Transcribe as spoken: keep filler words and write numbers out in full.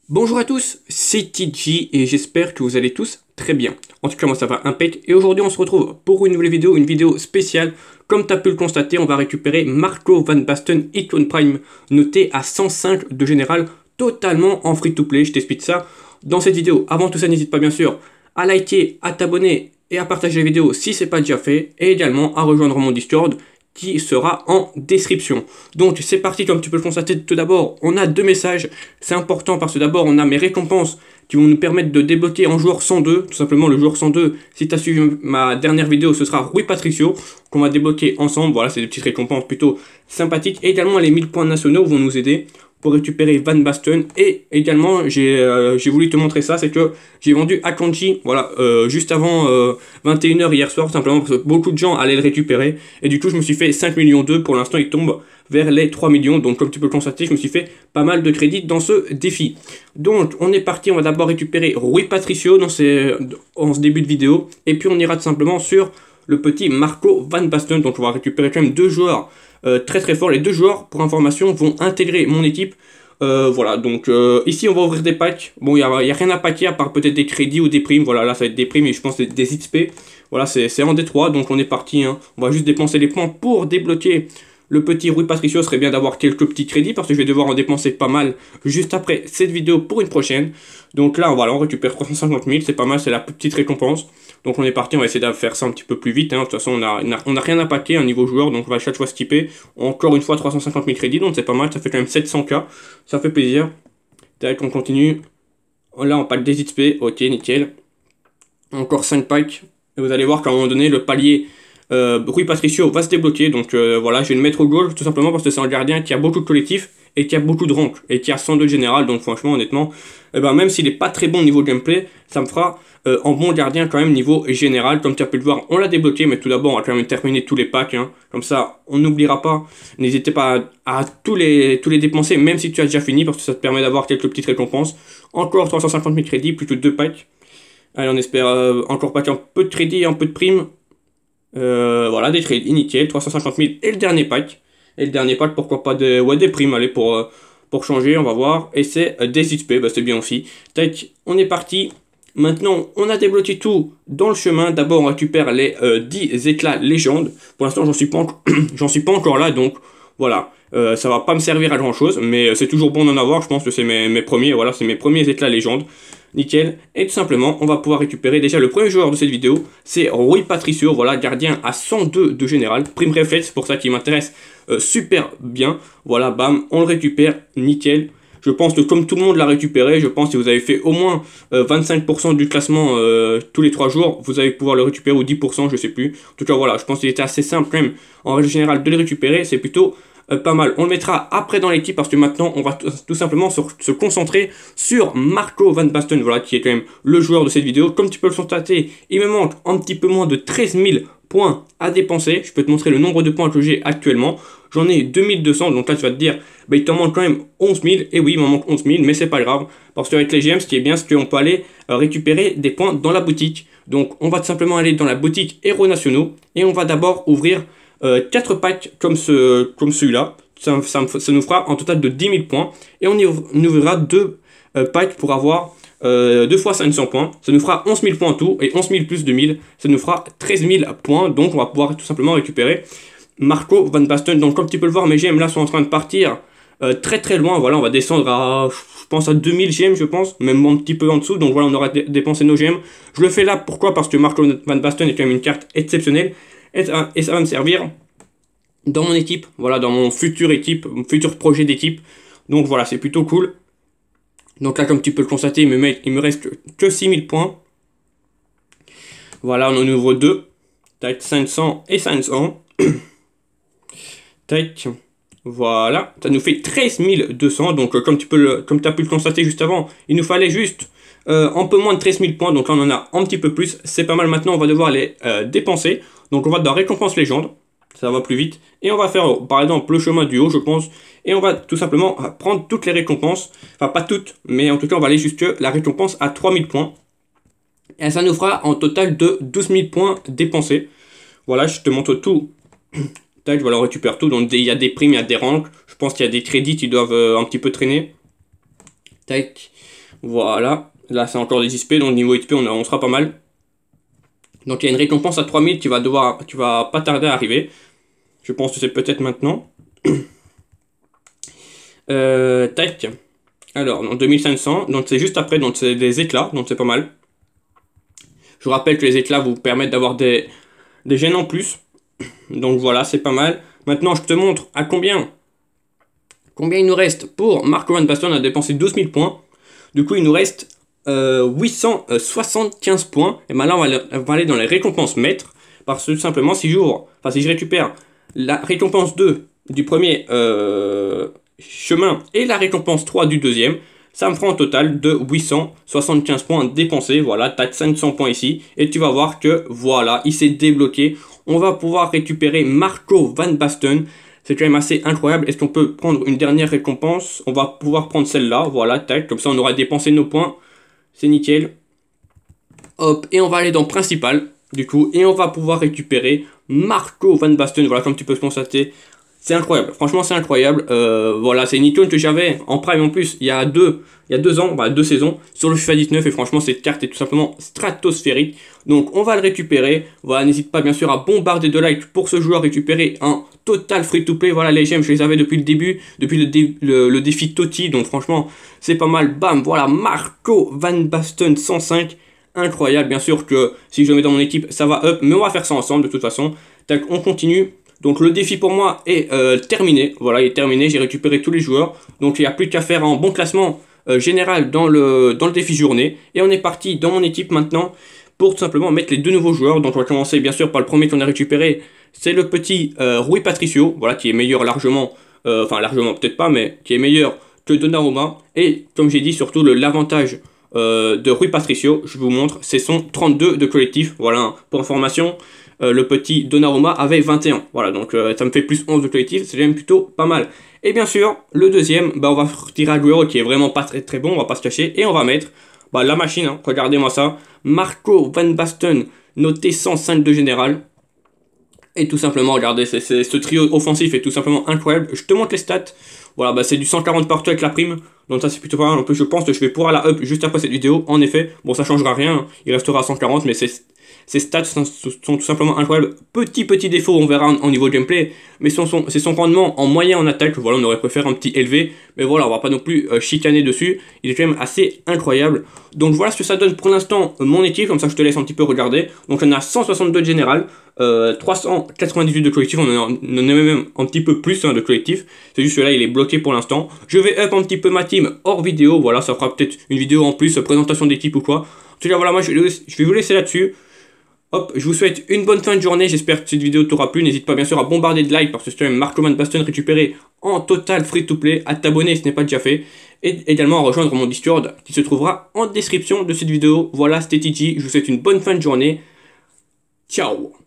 Bonjour à tous, c'est T G et j'espère que vous allez tous très bien. En tout cas moi ça va impec et aujourd'hui on se retrouve pour une nouvelle vidéo, une vidéo spéciale. Comme tu as pu le constater, on va récupérer Marco Van Basten Icon Prime noté à cent cinq de général totalement en free to play. Je t'explique ça dans cette vidéo. Avant tout ça, n'hésite pas bien sûr à liker, à t'abonner et à partager la vidéo si ce n'est pas déjà fait et également à rejoindre mon Discord qui sera en description. Donc c'est parti, comme tu peux le constater. Tout d'abord, on a deux messages, c'est important parce que d'abord on a mes récompenses qui vont nous permettre de débloquer en joueur cent deux, tout simplement le joueur cent deux, si tu as suivi ma dernière vidéo, ce sera Rui Patricio, qu'on va débloquer ensemble. Voilà, c'est des petites récompenses plutôt sympathiques. Et également les mille points nationaux vont nous aider pour récupérer Van Basten. Et également, j'ai euh, voulu te montrer ça, c'est que j'ai vendu Akanji, voilà, euh, juste avant euh, vingt et une heures hier soir, simplement parce que beaucoup de gens allaient le récupérer. Et du coup, je me suis fait cinq millions deux. Pour l'instant, il tombe vers les trois millions. Donc, comme tu peux le constater, je me suis fait pas mal de crédits dans ce défi. Donc, on est parti. On va d'abord récupérer Rui Patricio dans, ces, dans ce début de vidéo. Et puis, on ira tout simplement sur le petit Marco Van Basten. Donc, on va récupérer quand même deux joueurs Euh, très très fort. Les deux joueurs, pour information, vont intégrer mon équipe. Euh, voilà, donc euh, ici on va ouvrir des packs. Bon, il n'y a, y a rien à packer à part peut-être des crédits ou des primes. Voilà, là ça va être des primes et je pense des, des X P. Voilà, c'est en détroit, donc on est parti. Hein. On va juste dépenser les points pour débloquer le petit Rui Patricio. Serait bien d'avoir quelques petits crédits parce que je vais devoir en dépenser pas mal juste après cette vidéo pour une prochaine. Donc là, voilà, on récupère trois cent cinquante mille, c'est pas mal, c'est la petite récompense. Donc on est parti, on va essayer de faire ça un petit peu plus vite. Hein. De toute façon, on a, on a rien à paquer, un niveau joueur, donc on va chaque fois skipper. Encore une fois, trois cent cinquante mille crédits, donc c'est pas mal, ça fait quand même sept cents K. Ça fait plaisir. Tac, on continue. Là, on pack des X P, ok, nickel. Encore cinq packs. Et vous allez voir qu'à un moment donné, le palier euh, Rui Patricio va se débloquer. Donc euh, voilà, je vais le mettre au goal, tout simplement parce que c'est un gardien qui a beaucoup de collectifs et qui a beaucoup de rank et qui a cent deux de général. Donc franchement, honnêtement, eh ben, même s'il n'est pas très bon niveau gameplay, ça me fera euh, en bon gardien quand même niveau général. Comme tu as pu le voir, on l'a débloqué, mais tout d'abord, on va quand même terminer tous les packs. Hein. Comme ça, on n'oubliera pas. N'hésitez pas à, à tous, les, tous les dépenser, même si tu as déjà fini, parce que ça te permet d'avoir quelques petites récompenses. Encore trois cent cinquante mille crédits, plutôt deux packs. Allez, on espère euh, encore pack un peu de crédit, un peu de prime. Euh, voilà, des crédits nickel, trois cent cinquante mille et le dernier pack. Et le dernier pack, pourquoi pas des, ouais, des primes, allez, pour, euh, pour changer, on va voir. Et c'est euh, des X P, bah, c'est bien aussi. Tac, on est parti. Maintenant, on a débloqué tout dans le chemin. D'abord, on récupère les euh, dix éclats légendes. Pour l'instant, j'en suis pas j'en suis pas encore là, donc voilà. Euh, ça va pas me servir à grand chose, mais c'est toujours bon d'en avoir. Je pense que c'est mes, mes premiers, voilà, c'est mes premiers éclats légendes. Nickel. Et tout simplement, on va pouvoir récupérer déjà le premier joueur de cette vidéo. C'est Rui Patricio, voilà, gardien à cent deux de général. Prime réflexe, pour ça qui m'intéresse euh, super bien. Voilà, bam, on le récupère, nickel. Je pense que comme tout le monde l'a récupéré, je pense que si vous avez fait au moins euh, vingt-cinq pour cent du classement euh, tous les trois jours, vous allez pouvoir le récupérer, ou dix pour cent, je sais plus. En tout cas, voilà, je pense qu'il était assez simple quand même, en règle générale, de les récupérer. C'est plutôt euh, pas mal. On le mettra après dans l'équipe parce que maintenant, on va tout simplement sur, se concentrer sur Marco Van Basten, voilà, qui est quand même le joueur de cette vidéo. Comme tu peux le constater, il me manque un petit peu moins de treize mille points à dépenser. Je peux te montrer le nombre de points que j'ai actuellement. J'en ai deux mille deux cents, donc là tu vas te dire, bah, il t'en manque quand même onze mille, et oui, il m'en manque onze mille, mais c'est pas grave, parce qu'avec les G M, ce qui est bien, c'est qu'on peut aller euh, récupérer des points dans la boutique. Donc on va tout simplement aller dans la boutique Héros Nationaux, et on va d'abord ouvrir euh, quatre packs comme, ce, comme celui-là. Ça, ça, ça nous fera un total de dix mille points, et on, y ouvre, on ouvrira deux euh, packs pour avoir euh, deux fois cinq cents points. Ça nous fera onze mille points en tout, et onze mille plus deux mille, ça nous fera treize mille points, donc on va pouvoir tout simplement récupérer Marco Van Basten. Donc comme tu peux le voir, mes G M là sont en train de partir euh, très très loin. Voilà, on va descendre à, je pense, à deux mille G M, je pense, même un petit peu en dessous. Donc voilà, on aura dépensé nos G M. Je le fais là, pourquoi? Parce que Marco Van Basten est quand même une carte exceptionnelle, et ça, et ça va me servir dans mon équipe, voilà, dans mon futur équipe, mon futur projet d'équipe. Donc voilà, c'est plutôt cool. Donc là, comme tu peux le constater, il me, met, il me reste que six mille points. Voilà, on en ouvre deux. Tac, cinq cents et cinq cents. Tac, voilà, ça nous fait treize mille deux cents, donc euh, comme tu peux le, comme tu as pu le constater juste avant, il nous fallait juste euh, un peu moins de treize mille points, donc là on en a un petit peu plus, c'est pas mal. Maintenant on va devoir les euh, dépenser, donc on va dans récompense légende, ça va plus vite, et on va faire par exemple le chemin du haut, je pense, et on va tout simplement prendre toutes les récompenses, enfin pas toutes, mais en tout cas on va aller jusque la récompense à trois mille points, et ça nous fera un total de douze mille points dépensés. Voilà, je te montre tout. Tac, voilà, on récupère tout. Donc il y a des primes, il y a des ranks. Je pense qu'il y a des crédits qui doivent euh, un petit peu traîner. Tac. Voilà. Là, c'est encore des X P, donc niveau X P, on, on sera pas mal. Donc, il y a une récompense à trois mille qui va devoir, tu vas pas tarder à arriver. Je pense que c'est peut-être maintenant. euh, tac. Alors, en deux mille cinq cents, donc c'est juste après, donc c'est des éclats, donc c'est pas mal. Je vous rappelle que les éclats vous permettent d'avoir des, des gènes en plus. Donc voilà, c'est pas mal. Maintenant, je te montre à combien, combien il nous reste pour Marco Van Basten. On a dépensé douze mille points. Du coup, il nous reste euh, huit cent soixante-quinze points. Et maintenant, on va, on va aller dans les récompenses maîtres. Parce que tout simplement, si j'ouvre, enfin si je récupère la récompense deux du premier euh, chemin et la récompense trois du deuxième, ça me fera un total de huit cent soixante-quinze points dépensés. Voilà, tu as cinq cents points ici. Et tu vas voir que voilà, il s'est débloqué. On va pouvoir récupérer Marco Van Basten. C'est quand même assez incroyable. Est-ce qu'on peut prendre une dernière récompense? On va pouvoir prendre celle-là. Voilà, tac. Comme ça, on aura dépensé nos points. C'est nickel. Hop, et on va aller dans Principal. Du coup, et on va pouvoir récupérer Marco Van Basten. Voilà, comme tu peux le constater. C'est incroyable, franchement c'est incroyable. Euh, voilà, c'est une icône que j'avais en prime en plus il y a deux, il y a deux ans, bah, deux saisons sur le FIFA dix-neuf, et franchement cette carte est tout simplement stratosphérique. Donc on va le récupérer. Voilà, n'hésite pas bien sûr à bombarder de likes pour ce joueur, récupérer un total free to play. Voilà, les gemmes je les avais depuis le début, depuis le, dé le, le défi Totti, donc franchement c'est pas mal. Bam, voilà, Marco Van Basten cent cinq. Incroyable, bien sûr que si je le mets dans mon équipe ça va up, mais on va faire ça ensemble de toute façon. Tac, on continue. Donc le défi pour moi est euh, terminé. Voilà, il est terminé, j'ai récupéré tous les joueurs. Donc il n'y a plus qu'à faire un bon classement euh, général dans le, dans le défi journée. Et on est parti dans mon équipe maintenant pour tout simplement mettre les deux nouveaux joueurs. Donc on va commencer bien sûr par le premier qu'on a récupéré. C'est le petit euh, Rui Patricio, voilà, qui est meilleur largement, euh, enfin largement peut-être pas, mais qui est meilleur que Donnarumma. Et comme j'ai dit, surtout l'avantage euh, de Rui Patricio, je vous montre, c'est son trente-deux de collectif. Voilà, pour information. Euh, le petit Donnarumma avait vingt et un. Voilà, donc euh, ça me fait plus onze de collectif, c'est quand même plutôt pas mal. Et bien sûr, le deuxième, bah, on va retirer Agüero qui est vraiment pas très très bon, on va pas se cacher. Et on va mettre bah, la machine, hein, regardez-moi ça. Marco Van Basten, noté cent cinq de général. Et tout simplement, regardez, c'est, c'est, ce trio offensif est tout simplement incroyable. Je te montre les stats. Voilà, bah, c'est du cent quarante partout avec la prime. Donc ça c'est plutôt pas mal. En plus, je pense que je vais pouvoir la up juste après cette vidéo. En effet, bon ça changera rien, hein. Il restera à cent quarante, mais c'est... Ses stats sont, sont tout simplement incroyables. Petit petit défaut, on verra en, en niveau gameplay, mais c'est son, son rendement en moyen en attaque. Voilà, on aurait préféré un petit élevé, mais voilà, on va pas non plus euh, chicaner dessus. Il est quand même assez incroyable. Donc voilà ce que ça donne pour l'instant euh, mon équipe, comme ça je te laisse un petit peu regarder. Donc on a cent soixante-deux de général, euh, trois cent quatre-vingt-dix-huit de collectif, on en a, on en a même un petit peu plus hein, de collectif. C'est juste que là il est bloqué pour l'instant. Je vais up un petit peu ma team hors vidéo, voilà, ça fera peut-être une vidéo en plus, euh, présentation d'équipe ou quoi. En tout cas voilà, moi je vais, je vais vous laisser là-dessus. Hop, je vous souhaite une bonne fin de journée, j'espère que cette vidéo t'aura plu, n'hésite pas bien sûr à bombarder de likes parce que c'est quand même Marco Van Basten récupéré en total free to play, à t'abonner si ce n'est pas déjà fait, et également à rejoindre mon Discord qui se trouvera en description de cette vidéo. Voilà, c'était T G, je vous souhaite une bonne fin de journée, ciao.